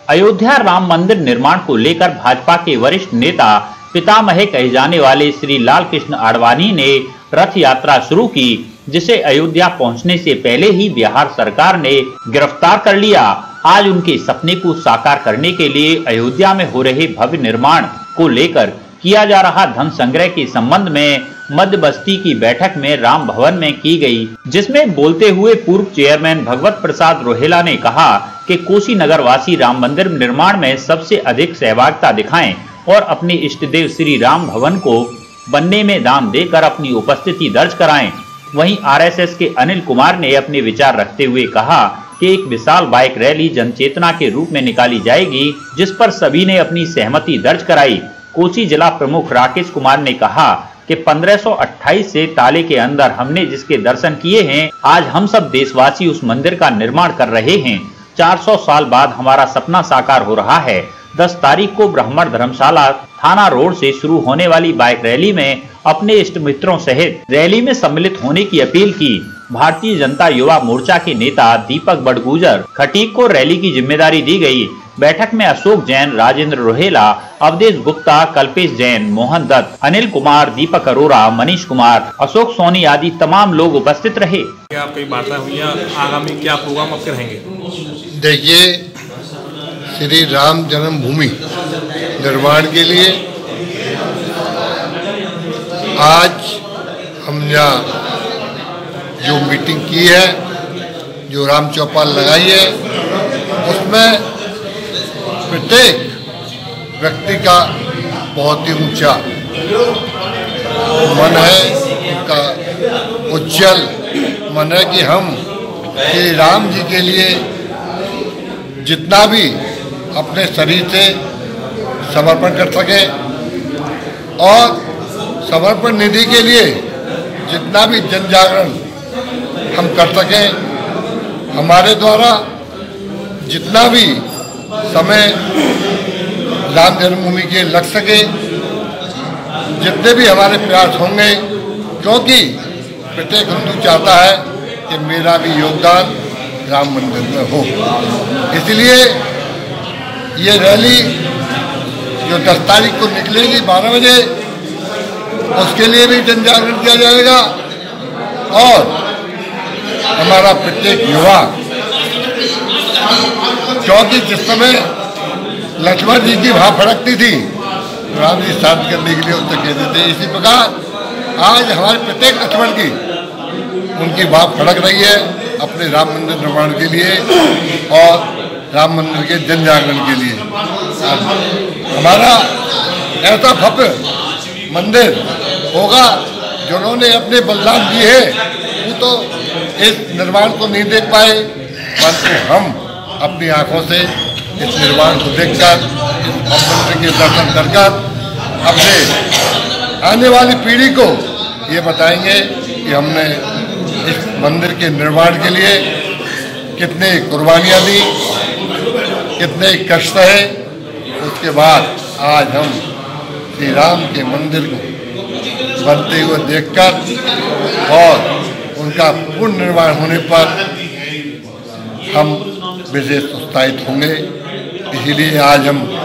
अयोध्या राम मंदिर निर्माण को लेकर भाजपा के वरिष्ठ नेता पितामह कहे जाने वाले श्री लाल कृष्ण आडवाणी ने रथ यात्रा शुरू की, जिसे अयोध्या पहुंचने से पहले ही बिहार सरकार ने गिरफ्तार कर लिया। आज उनके सपने को साकार करने के लिए अयोध्या में हो रहे भव्य निर्माण को लेकर किया जा रहा धन संग्रह के संबंध में मध्य बस्ती की बैठक में राम भवन में की गई, जिसमें बोलते हुए पूर्व चेयरमैन भगवत प्रसाद रोहेला ने कहा कि कोसी नगर वासी राम मंदिर निर्माण में सबसे अधिक सहभागिता दिखाएं और अपने इष्ट देव श्री राम भवन को बनने में दान देकर अपनी उपस्थिति दर्ज कराएं। वहीं आरएसएस के अनिल कुमार ने अपने विचार रखते हुए कहा कि एक विशाल बाइक रैली जनचेतना के रूप में निकाली जाएगी, जिस पर सभी ने अपनी सहमति दर्ज कराई। कोसी जिला प्रमुख राकेश कुमार ने कहा कि 1528 से ताले के अंदर हमने जिसके दर्शन किए हैं, आज हम सब देशवासी उस मंदिर का निर्माण कर रहे हैं। 400 साल बाद हमारा सपना साकार हो रहा है। 10 तारीख को ब्राह्मण धर्मशाला थाना रोड से शुरू होने वाली बाइक रैली में अपने इष्ट मित्रों सहित रैली में सम्मिलित होने की अपील की। भारतीय जनता युवा मोर्चा के नेता दीपक बड़गुजर खटीक को रैली की जिम्मेदारी दी गई। बैठक में अशोक जैन, राजेंद्र रोहेला, अवधेश गुप्ता, कल्पेश जैन, मोहन दत्त, अनिल कुमार, दीपक अरोरा, मनीष कुमार, अशोक सोनी आदि तमाम लोग उपस्थित रहे। क्या कई वार्ता हुई, आगामी क्या प्रोग्राम आपके रहेंगे? देखिए, श्री राम जन्मभूमि निर्माण के लिए आज हम यहाँ जो मीटिंग की है, जो राम चौपाल लगाई है, उसमें प्रत्येक व्यक्ति का बहुत ही ऊंचा मन है, उनका उज्जवल मन है कि हम श्री राम जी के लिए जितना भी अपने शरीर से समर्पण कर सके और समर्पण निधि के लिए जितना भी जन जागरण हम कर सकें, हमारे द्वारा जितना भी समय राम जन्मभूमि के लग सके, जितने भी हमारे प्रयास होंगे, क्योंकि प्रत्येक हिंदू चाहता है कि मेरा भी योगदान राम मंदिर में हो। इसलिए ये रैली जो 10 तारीख को निकलेगी 12 बजे, उसके लिए भी जन जागरण किया जाएगा और हमारा प्रत्येक युवा, क्योंकि जिस समय लक्ष्मण जी की वहाँ फड़कती थी, राम जी शांत करने के लिए उत्तर कहते थे, इसी प्रकार आज हमारे प्रत्येक लक्ष्मण की उनकी बात फड़क रही है अपने राम मंदिर निर्माण के लिए और राम मंदिर के जन जागरण के लिए। हमारा ऐसा भव्य मंदिर होगा, जिन्होंने अपने बलिदान दिए हैं वो तो इस निर्माण को नहीं देख पाए, परंतु हम अपनी आंखों से इस निर्माण को देखकर, इस मंदिर के दर्शन कर अपने आने वाली पीढ़ी को ये बताएंगे कि हमने इस मंदिर के निर्माण के लिए कितने कुर्बानियाँ दी, कितने कष्ट है। उसके बाद आज हम श्री राम के मंदिर को बनते हुए देखकर और उनका पूर्ण निर्माण होने पर हम विशेष उत्साहित होंगे। इसीलिए आज हम